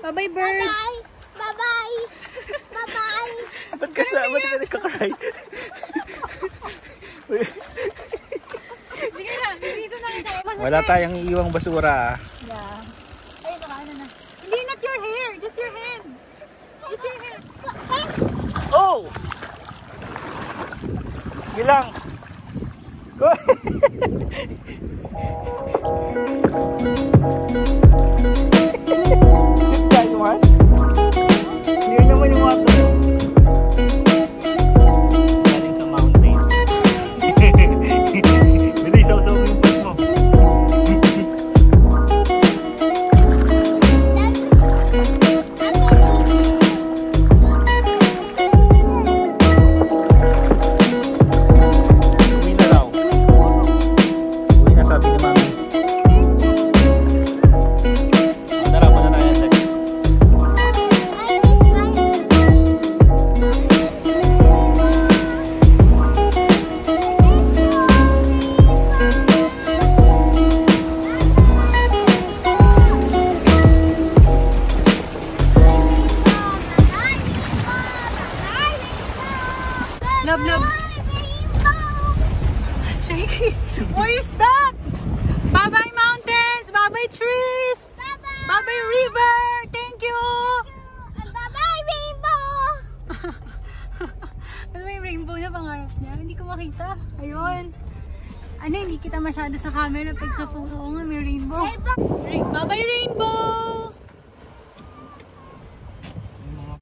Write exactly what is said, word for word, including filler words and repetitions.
Bye-bye, birds. Bye-bye. Bye-bye. Bye-bye. Ba't ka sa, ba't ka nagkakaray? Sige na, bibiso na kita. Wala tayong iiwang basura. Yeah. Ay, baka ano na. Hindi, not your hair. Just your hand. Just your hair. Oh! Bilang! Go! Sit ka, Yuman? Yun naman yung water. Galing sa mountain. Dili, saw-saw mo yung foot mo. Uwi na raw. Uwi na, sabi ni Mami. Tara, muna tayo sa Love, love. Shaky. What is that? Bye-bye, mountains. Bye-bye, trees. Bye-bye, river. Thank you. Bye-bye, rainbow. Ano ba yung rainbow na pangarap niya? Hindi ko makita. Ayun. Ano, hindi kita masyado sa camera. Pag sa photo ko nga, may rainbow. Ra- Bye-bye, rainbow.